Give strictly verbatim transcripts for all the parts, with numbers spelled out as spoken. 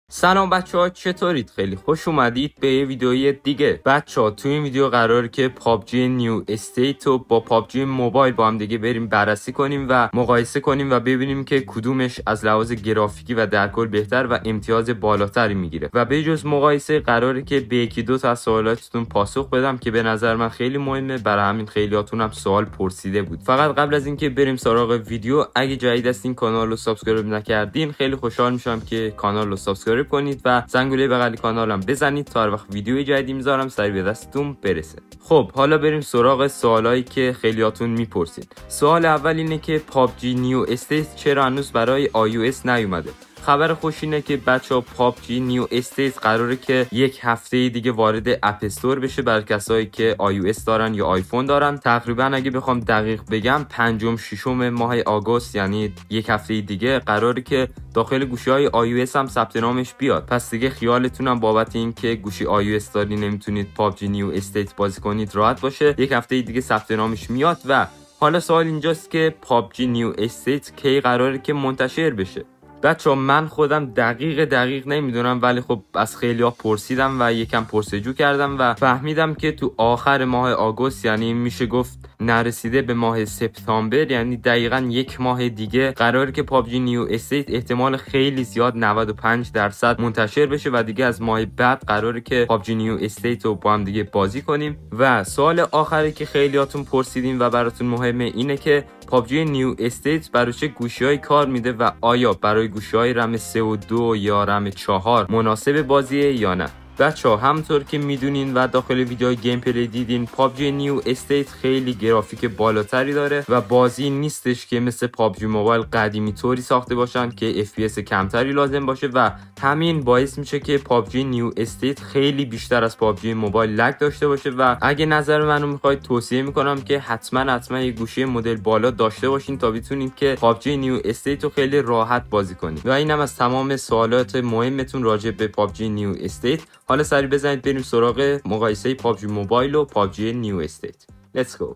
سلام بچه ها، چطورید؟ خیلی خوش اومدید به یه ویدیوی دیگه. بچه ها توی این ویدیو قراره که پابجی نیو استیت رو با پابجی موبایل با هم دیگه بریم بررسی کنیم و مقایسه کنیم و ببینیم که کدومش از لحاظ گرافیکی و در کل بهتر و امتیاز بالاتری میگیره. و به جز مقایسه قراره که به یکی دو تا از سوالاتتون پاسخ بدم که به نظر من خیلی مهمه، برای همین خیلیاتون هم سوال پرسیده بود. فقط قبل از اینکه بریم سراغ ویدیو، اگه جدید هستین کانال رو سابسکرایب نکردین خیلی خوشحال میشم که کانال رو سابسکرایب کنید و زنگوله بغل کانالم بزنید تا هر وقت ویدیو جدیدی میذارم سریع به دستتون برسه. خب حالا بریم سراغ سوالایی که خیلیاتون میپرسید. سوال اول اینه که پابجی نیو استیت چرا هنوز برای آی او اس نیومده؟ خبر خوش اینه که بچه‌ها پابجی نیو استیت قراره که یک هفته دیگه وارد اپ استور بشه برای کسایی که آی او اس دارن یا آیفون دارن. تقریبا اگه بخوام دقیق بگم پنجم ششم ماه آگوست، یعنی یک هفته دیگه قراره که داخل گوشی‌های آی او اس هم ثبت نامش بیاد. پس دیگه خیالتون هم بابت این که گوشی آی او اس داری نمیتونید پابجی نیو استیت بازی کنید راحت باشه. یک هفته دیگه ثبت نامش میاد. و حالا سوال اینجاست که پابجی نیو استیت کی قراره که منتشر بشه؟ بچه من خودم دقیق دقیق نمیدونم، ولی خب از خیلی ها پرسیدم و یکم پرسجو کردم و فهمیدم که تو آخر ماه آگوست، یعنی میشه گفت نرسیده به ماه سپتامبر، یعنی دقیقا یک ماه دیگه قراره که پابجی نیو استیت احتمال خیلی زیاد نود و پنج درصد منتشر بشه و دیگه از ماه بعد قراره که پابجی نیو استیت رو با هم دیگه بازی کنیم. و سوال آخری که خیلیاتون پرسیدین و براتون مهمه اینه که پابجی نیو استیت برای چه گوشی‌هایی کار میده و آیا برای گوشی‌های رم سه و دو یا رم چهار مناسب بازیه یا نه؟ بچه‌ها همونطور که میدونین و داخل ویدیو گیم پلی دیدین، پابجی نیو استیت خیلی گرافیک بالاتری داره و بازی نیستش که مثل پابجی موبایل قدیمی طوری ساخته باشن که اف پی اس کمتری لازم باشه و همین باعث میشه که پابجی نیو استیت خیلی بیشتر از پابجی موبایل لگ داشته باشه. و اگه نظر منو میخواید توصیه میکنم که حتما حتما یه گوشی مدل بالا داشته باشین تا بتونید که پابجی نیو استیت رو خیلی راحت بازی کنید. و اینم از تمام سوالات مهمتون راجع به پابجی نیو استیت. حالا سریع بزنید بریم سراغ مقایسه پابجی موبایل و پابجی نیو استیت. Let's go.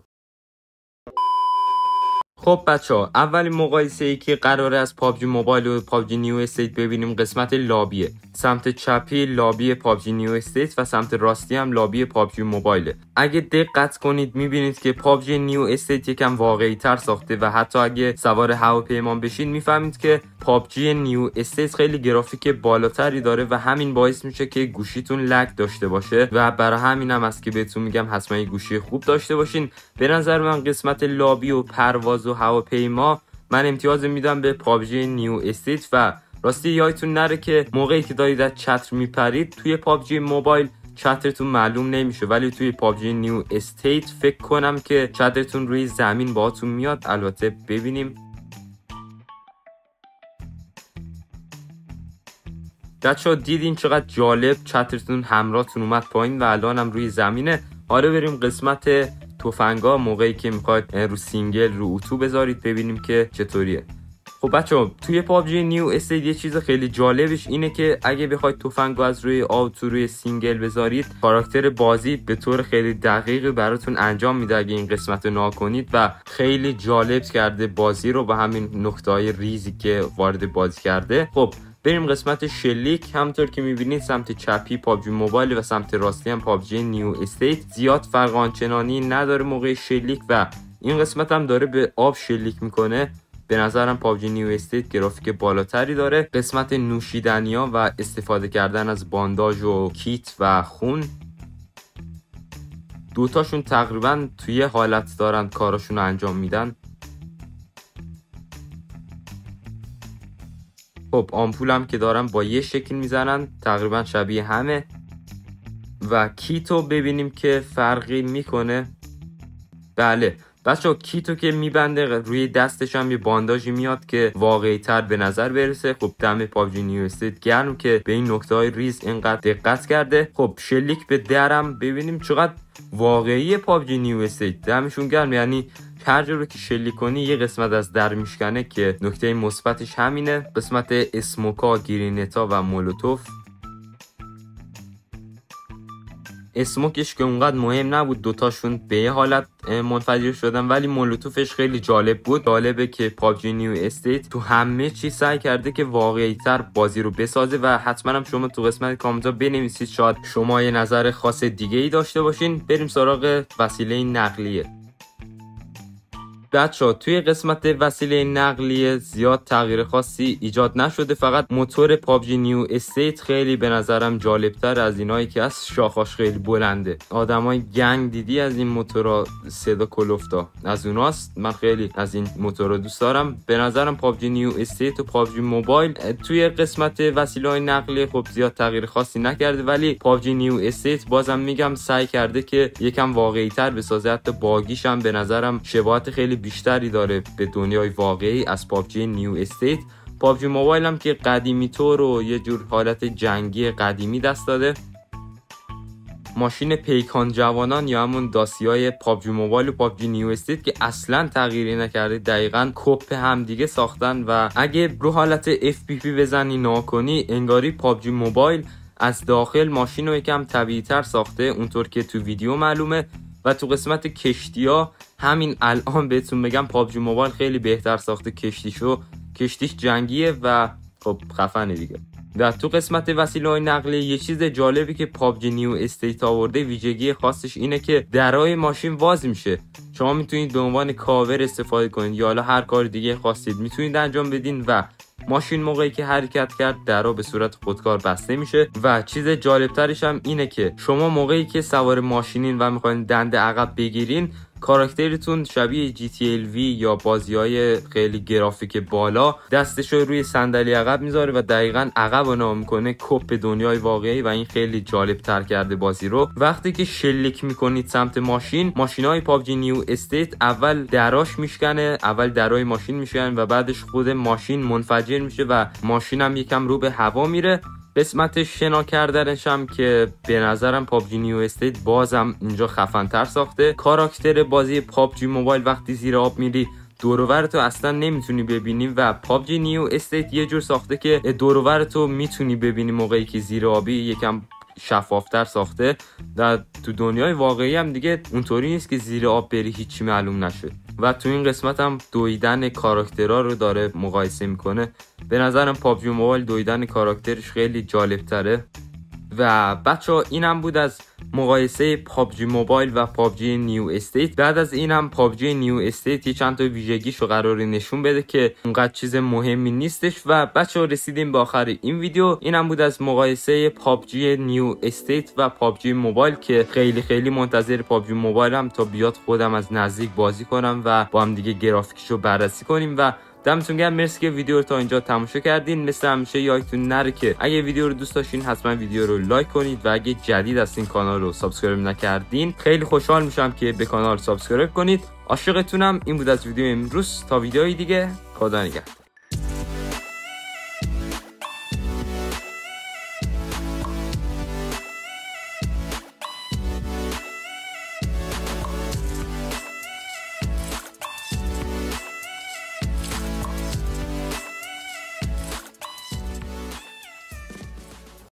خب بچه ها، اولین مقایسه ای که قراره از پابجی موبایل و پابجی نیو استیت ببینیم قسمت لابیه. سمت چپی لابی پابجی نیو استیت و سمت راستی هم لابی پابجی موبایله. اگه دقت کنید میبینید که پابجی نیو استیت یکم واقعی تر ساخته و حتی اگه سوار هواپیما بشین میفهمید که پابجی نیو استیت خیلی گرافیک بالاتری داره و همین باعث میشه که گوشیتون لگ داشته باشه و برای همین هم است که بهتون میگم حتما یه گوشی خوب داشته باشین. به نظر من قسمت لابی و پرواز و هواپیما من امتیاز میدم به پابجی نیو استیت. و راستی یادتون نره که موقعی که دارید از چتر میپرید توی پابجی موبایل چترتون معلوم نمیشه، ولی توی پابجی نیو استیت فکر کنم که چترتون روی زمین باهاتون میاد. البته ببینیم. بچه‌ها دیدین چقدر جالب چترتون همراهتون اومد پایین و الان هم روی زمینه. حالا بریم قسمت تفنگا، موقعی که میخواید رو سینگل رو اتو بذارید ببینیم که چطوریه. خب بچه‌ها توی پابجی نیو استیت یه چیز خیلی جالبش اینه که اگه بخواید تفنگو از روی آتو روی سینگل بذارید، کاراکتر بازی به طور خیلی دقیقی براتون انجام میده اگه این قسمت رو ناکنید و خیلی جالب کرده بازی رو با همین نکته‌های ریزی که وارد بازی کرده. خب بریم قسمت شلیک. همونطور که میبینید سمت چپی پابجی موبایل و سمت راستی هم پابجی نیو استیت. زیاد فرق آنچنانی نداره موقع شلیک و این قسمت هم داره به آب شلیک میکنه. به نظرم پابجی نیو استیت گرافیک بالاتری داره. قسمت نوشیدنی‌ها و استفاده کردن از بانداژ و کیت و خون، دوتاشون تقریبا توی حالت دارن کاراشون رو انجام میدن. خب آمپول هم که دارن با یه شکل میزنن، تقریبا شبیه همه. و کیتو ببینیم که فرقی میکنه. بله بچه کیتو که میبنده روی دستش هم یه بانداژی میاد که واقعی تر به نظر برسه. خب دم پابجی نیو استیت گرم که به این نکته های ریز اینقدر دقت کرده. خب شلیک به درم ببینیم چقدر واقعی پابجی نیو استیت، دمشون گرم. یعنی هر جا رو که شلیک کنی یه قسمت از در میشکنه که نکته مثبتش همینه. قسمت اسموکا، گرینتا و مولوتوف اسموکش که اونقدر مهم نبود، دوتاشون به یه حالت منفجر شدن، ولی مولوتوفش خیلی جالب بود. جالبه که پابجی نیو استیت تو همه چی سعی کرده که واقعی تر بازی رو بسازه و حتما هم شما تو قسمت کامنت ها بنویسید شاید شما یه نظر خاص دیگه ای داشته باشین. بریم سراغ وسیله نقلیه. بچه‌ها توی قسمت وسیله نقلیه زیاد تغییر خاصی ایجاد نشده، فقط موتور پابجی نیو استیت خیلی به نظرم جالبتر از اینایی که از شاخاش خیلی بلنده. آدمای گنگ دیدی از این موتورا صدا کلفتا از اوناست. من خیلی از این موتورا دوست دارم. به نظرم پابجی نیو استیت و پابجی موبایل توی قسمت وسیله نقلیه خب زیاد تغییر خاصی نکرده، ولی پابجی نیو استیت بازم میگم سعی کرده که یکم واقعی‌تر بسازه. حتی باگیش هم به نظرم شباهت خیلی بیشتری داره به دنیای واقعی از پابجی نیو استیت. پابجی موبایل هم که قدیمی طور و یه جور حالت جنگی قدیمی دست داده. ماشین پیکان جوانان یا همون داسیای پابجی موبایل و پابجی نیو استیت که اصلا تغییری نکرده، دقیقاً کپ هم دیگه ساختن و اگه رو حالت اف پی پی بزنی ناکنی انگاری پابجی موبایل از داخل ماشین رو یکم طبیعی تر ساخته اونطور که تو ویدیو معلومه. و تو قسمت کشتی‌ها همین الان بهتون بگم پابجی موبایل خیلی بهتر ساخته کشتیشو. کشتیش جنگیه و خب خفنه دیگه. و تو قسمت وسیله نقلیه یه چیز جالبی که پابجی نیو استیت آورده، ویژگی خاصش اینه که درای ماشین باز میشه. شما میتونید به عنوان کاور استفاده کنید یا حالا هر کار دیگه خواستید میتونید انجام بدین و ماشین موقعی که حرکت کرد درا به صورت خودکار بسته میشه. و چیز جالبترش هم اینه که شما موقعی که سوار ماشینین و میخواین دنده عقب بگیرین، کاراکترتون شبیه جی تی ال وی یا بازی‌های خیلی گرافیک بالا دستشو روی صندلی عقب میذاره و دقیقاً عقب رو نام میکنه کپ دنیای واقعی و این خیلی جالب تر کرده بازی رو. وقتی که شلیک میکنید سمت ماشین، ماشینای پابجی نیو استیت اول دراش میشکنه، اول درای ماشین میشکنه و بعدش خود ماشین منفجر میشه و ماشین هم یکم رو به هوا میره. قسمت شنا کردنش هم که به نظرم پابجی نیو استیت بازم اینجا خفن تر ساخته. کاراکتر بازی پابجی موبایل وقتی زیر آب میری دور و برتو اصلا نمیتونی ببینی و پابجی نیو استیت یه جور ساخته که دور و برتو میتونی ببینی موقعی که زیر آبی، یکم شفافتر ساخته. و تو دنیای واقعی هم دیگه اونطوری نیست که زیر آب بری هیچی معلوم نشه. و تو این قسمت هم دویدن کاراکترها رو داره مقایسه میکنه. به نظرم پابجی موبایل دویدن کاراکترش خیلی جالب تره. و بچه ها اینم بود از مقایسه پابجی موبایل و پابجی نیو استیت. بعد از اینم پابجی نیو استیت یه چند تا ویژگیشو قراره نشون بده که اونقدر چیز مهمی نیستش. و بچه ها رسیدیم به آخر این ویدیو. اینم بود از مقایسه پابجی نیو استیت و پابجی موبایل که خیلی خیلی منتظر پابجی موبایلم تا بیاد خودم از نزدیک بازی کنم و با هم دیگه گرافیکشو بررسی کنیم. و دمتون گرم، مرسی که ویدیو رو تا اینجا تماشا کردین. مثل همیشه یادتون نره که اگه ویدیو رو دوست داشتین حتما ویدیو رو لایک کنید و اگه جدید هستین کانال رو سابسکرایب نکردین خیلی خوشحال میشم که به کانال سابسکرایب کنید. عاشقتونم. این بود از ویدیو امروز، تا ویدیوی دیگه خدا نگهدار.